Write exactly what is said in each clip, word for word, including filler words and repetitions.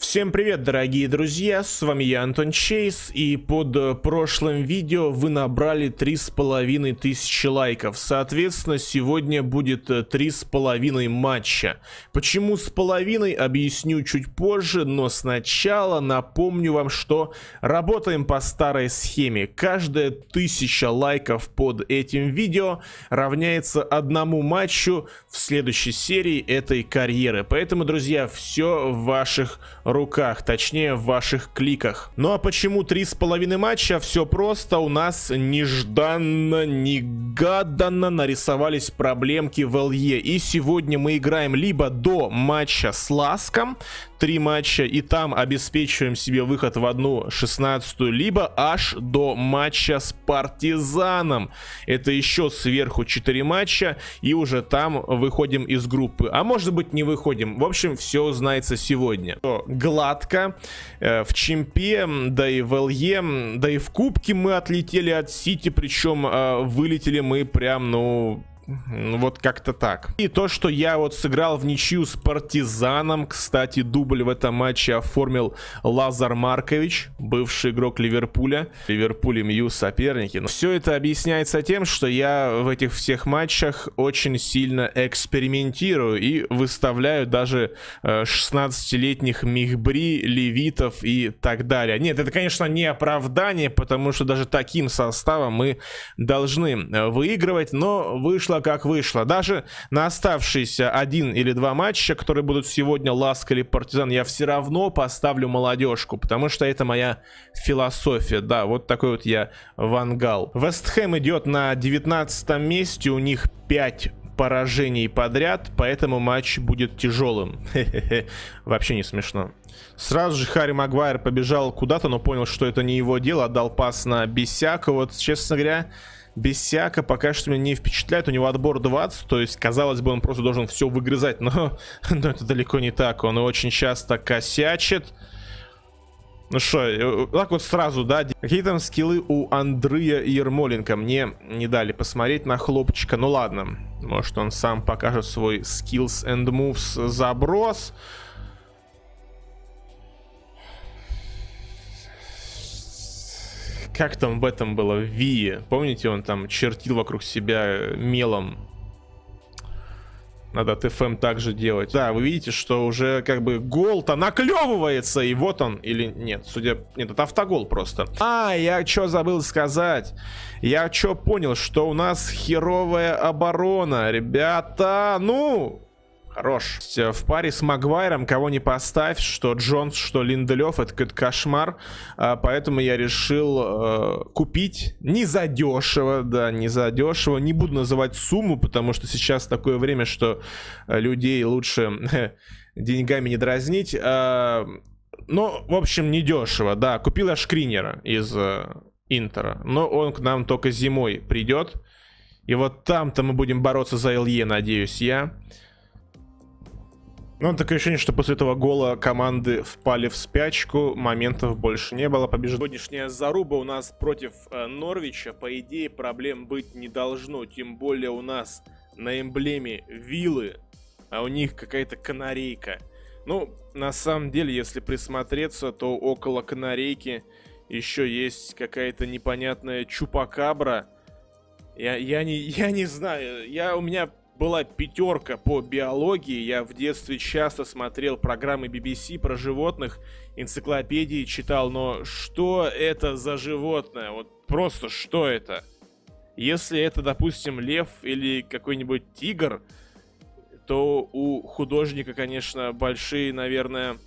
Всем привет, дорогие друзья, с вами я, Антон Чейз, и под прошлым видео вы набрали три с половиной тысячи лайков. Соответственно, сегодня будет три с половиной матча. Почему с половиной, объясню чуть позже, но сначала напомню вам, что работаем по старой схеме. Каждая тысяча лайков под этим видео равняется одному матчу в следующей серии этой карьеры. Поэтому, друзья, все в ваших руках, точнее в ваших кликах. Ну а почему три с половиной матча? Все просто, у нас нежданно, негаданно нарисовались проблемки в эл и, и сегодня мы играем либо до матча с Ласком, три матча, и там обеспечиваем себе выход в одну шестнадцатую, либо аж до матча с Партизаном. Это еще сверху четыре матча, и уже там выходим из группы. А может быть не выходим. В общем, все узнается сегодня. Гладко. Э, в чемпе, да и в эл и, да и в кубке мы отлетели от Сити, причем э, вылетели мы прям, ну... Вот как-то так. И то, что я вот сыграл в ничью с Партизаном. Кстати, дубль в этом матче оформил Лазар Маркович, бывший игрок Ливерпуля. Ливерпуль и МЮ соперники. Но все это объясняется тем, что я в этих всех матчах очень сильно экспериментирую и выставляю даже э, шестнадцатилетних Михбри, Левитов и так далее. Нет, это, конечно, не оправдание, потому что даже таким составом мы должны выигрывать, но вышло как вышло. Даже на оставшиеся один или два матча, которые будут сегодня, Ласк или Партизан, я все равно поставлю молодежку, потому что это моя философия. Да, вот такой вот я вангал. Вест Хэм идет на девятнадцатом месте, у них пять поражений подряд, поэтому матч будет тяжелым. Вообще не смешно. Сразу же Харри Магуайр побежал куда-то, но понял, что это не его дело, отдал пас на Бисяка. Вот, честно говоря, Бисяка пока что меня не впечатляет. У него отбор двадцать, то есть, казалось бы, он просто должен все выгрызать, но, но это далеко не так. Он очень часто косячит. Ну что, так вот сразу, да, какие там скиллы у Андрея Ермоленко? Мне не дали посмотреть на хлопчика. Ну ладно, может он сам покажет свой skills and moves заброс. Как там в этом было, в Вии? Помните, он там чертил вокруг себя мелом? Надо от эф эм также делать. Да, вы видите, что уже как бы гол-то наклевывается, и вот он, или нет, судя... Нет, это автогол просто. А, я что забыл сказать? Я что понял, что у нас херовая оборона, ребята, ну... Хорош. В паре с Магуайром кого не поставь, что Джонс, что Линделев, это какой-то кошмар. А, поэтому я решил э, купить не за дешево, да, не за дешево. Не буду называть сумму, потому что сейчас такое время, что людей лучше деньгами не дразнить. А, но, в общем, не дешево, да. Купил я Шкринера из э, Интера, но он к нам только зимой придет. И вот там-то мы будем бороться за эл и, надеюсь я. Но такое ощущение, что после этого гола команды впали в спячку, моментов больше не было. Побежит. Сегодняшняя заруба у нас против э, Норвича, по идее, проблем быть не должно. Тем более у нас на эмблеме виллы, а у них какая-то канарейка. Ну, на самом деле, если присмотреться, то около канарейки еще есть какая-то непонятная чупакабра. Я, я, не, я не знаю, я, у меня... была пятерка по биологии. Я в детстве часто смотрел программы би би си про животных, энциклопедии читал, но что это за животное? Вот просто что это? Если это, допустим, лев или какой-нибудь тигр, то у художника, конечно, большие, наверное...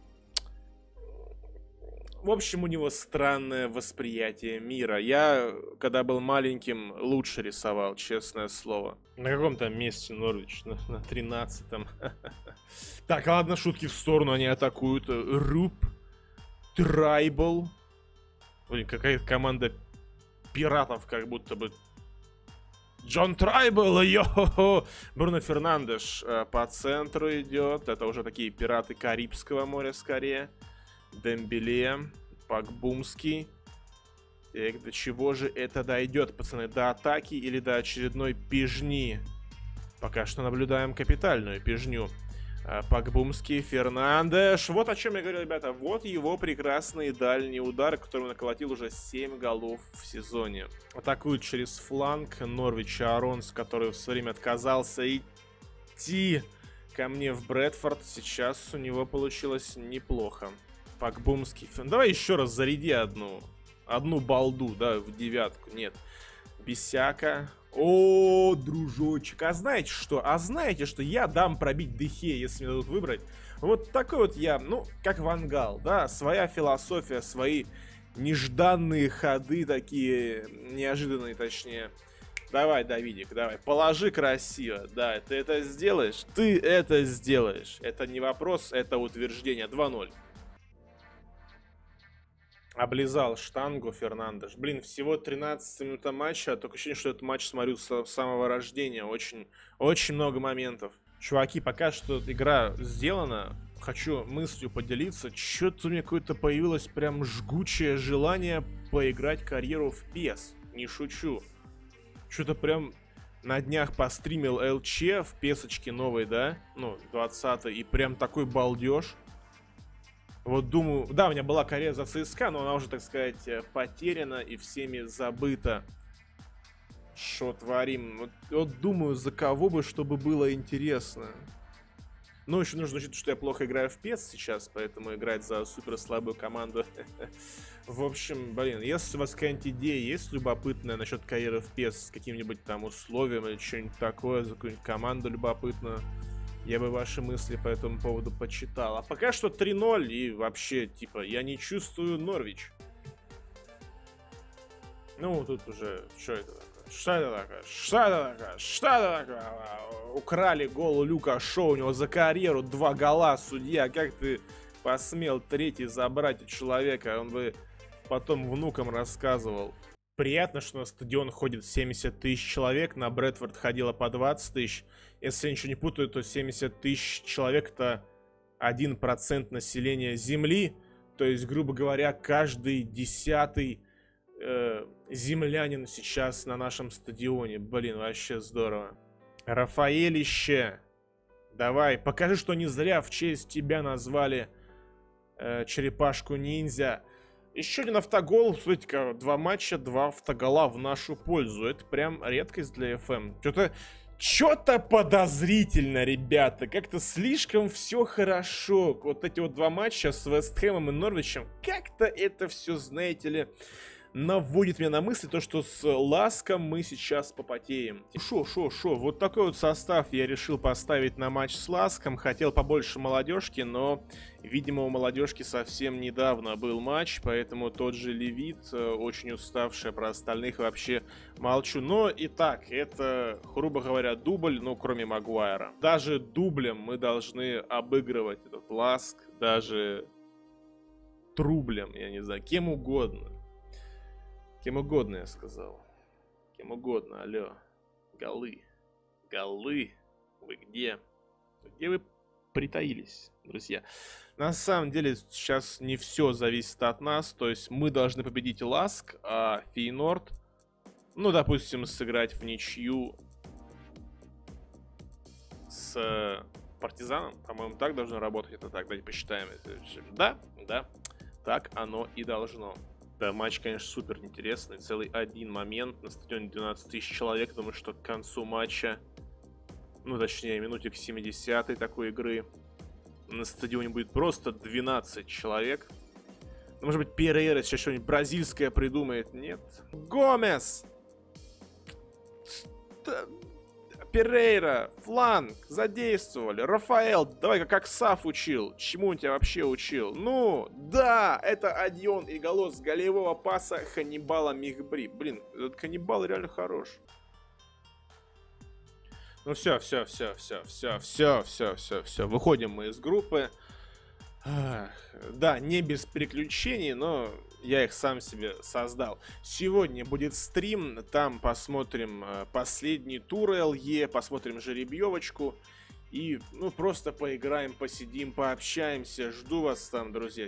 В общем, у него странное восприятие мира. Я, когда был маленьким, лучше рисовал, честное слово. На каком там месте Норвич? На, на тринадцатом. Так, ладно, шутки в сторону, они атакуют. Руб, Трайбл. Блин, какая-то команда пиратов, как будто бы. Джон Трайбл, йо-хо-хо. Бруно Фернандеш по центру идет. Это уже такие пираты Карибского моря, скорее. Дембеле, Пакбумский. Так, до чего же это дойдет, пацаны? До атаки или до очередной пижни? Пока что наблюдаем капитальную пижню. Пакбумский, Фернандеш. Вот о чем я говорил, ребята. Вот его прекрасный дальний удар, который он наколотил уже семь голов в сезоне. Атакует через фланг Норвич Аронс, который в свое время отказался идти ко мне в Брэдфорд. Сейчас у него получилось неплохо. Пакбумский. Давай еще раз заряди одну. Одну балду, да, в девятку. Нет. Бисяка. О, дружочек, а знаете что? А знаете, что я дам пробить Дехе, если мне дадут выбрать? Вот такой вот я, ну, как Вангал, да, своя философия, свои нежданные ходы, такие неожиданные, точнее. Давай, Давидик, давай, положи красиво, да, ты это сделаешь? Ты это сделаешь. Это не вопрос, это утверждение. два ноль. Облизал штангу Фернандеш. Блин, всего тринадцать минут матча, только ощущение, что этот матч смотрю с самого рождения. Очень, очень много моментов. Чуваки, пока что игра сделана, хочу мыслью поделиться. Что-то у меня какое-то появилось прям жгучее желание поиграть карьеру в пи эс. Не шучу. Что-то прям на днях постримил эл че в песочке новой, да? Ну, двадцатой. И прям такой балдеж. Вот думаю, да, у меня была карьера за ЦСКА, но она уже, так сказать, потеряна и всеми забыта. Что творим? Вот, вот думаю, за кого бы, чтобы было интересно. Ну, еще нужно учитывать, что я плохо играю в пи эс сейчас, поэтому играть за супер слабую команду. В общем, блин, если у вас какая-нибудь идея есть любопытная насчет карьеры в пи эс с каким-нибудь там условием или что-нибудь такое, за какую-нибудь команду любопытную, я бы ваши мысли по этому поводу почитал. А пока что три ноль и вообще, типа, я не чувствую Норвич. Ну, тут уже, что это такое? Что это такое? Что это такое? Что это такое? Украли гол у Люка Шоу, у него за карьеру два гола, судья. Как ты посмел третий забрать у человека? Он бы потом внукам рассказывал. Приятно, что на стадион ходит семьдесят тысяч человек, на Брэдфорд ходило по двадцать тысяч. Если я ничего не путаю, то семьдесят тысяч человек — это один процент населения Земли. То есть, грубо говоря, каждый десятый э, землянин сейчас на нашем стадионе. Блин, вообще здорово. Рафаэлище, давай, покажи, что не зря в честь тебя назвали э, черепашку-ниндзя. Еще один автогол, смотрите-ка, два матча, два автогола в нашу пользу. Это прям редкость для эф эм. Что-то, что-то подозрительно, ребята. Как-то слишком все хорошо. Вот эти вот два матча с Вест Хэмом и Норвичем, как-то это все, знаете ли, наводит меня на мысли, то, что с Ласком мы сейчас попотеем. Шо, шо, шо, вот такой вот состав я решил поставить на матч с Ласком. Хотел побольше молодежки, но, видимо, у молодежки совсем недавно был матч, поэтому тот же Левит, очень уставший, про остальных вообще молчу. Но и так, это, грубо говоря, дубль, ну, кроме Магуайра. Даже дублем мы должны обыгрывать этот Ласк, даже трублем, я не знаю, кем угодно. Кем угодно, я сказал. Кем угодно, алло. Голы. Голы. Вы где? Где вы притаились, друзья? На самом деле, сейчас не все зависит от нас. То есть, мы должны победить Ласк, а Фейнорд, ну, допустим, сыграть в ничью с Партизаном. По-моему, так должно работать. Это так, давайте посчитаем. Да, да. Так оно и должно. Да, матч, конечно, супер интересный. Целый один момент. На стадионе двенадцать тысяч человек. Думаю, что к концу матча, ну, точнее, минуте к семидесятой такой игры, на стадионе будет просто двенадцать человек. Ну, может быть, Перейра сейчас что-нибудь бразильское придумает. Нет. Гомес! Перейра, фланг, задействовали. Рафаэл, давай-ка как Саф учил. Чему он тебя вообще учил? Ну, да, это Адьон и голос с голевого паса Ханнибала Михбри. Блин, этот Ханнибал реально хорош. Ну все, все, все, все, все, все, все, все, все. Выходим мы из группы. Ах, да, не без приключений, но я их сам себе создал. Сегодня будет стрим, там посмотрим э, последний тур эл и, посмотрим жеребьевочку. И, ну, просто поиграем, посидим, пообщаемся. Жду вас там, друзья.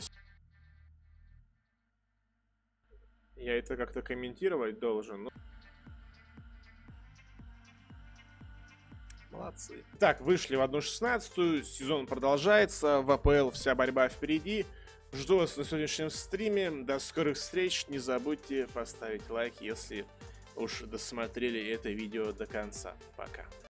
Я это как-то комментировать должен. Ну... молодцы. Так, вышли в одну шестнадцатую, сезон продолжается, в АПЛ вся борьба впереди. Жду вас на сегодняшнем стриме, до скорых встреч, не забудьте поставить лайк, если уж досмотрели это видео до конца. Пока.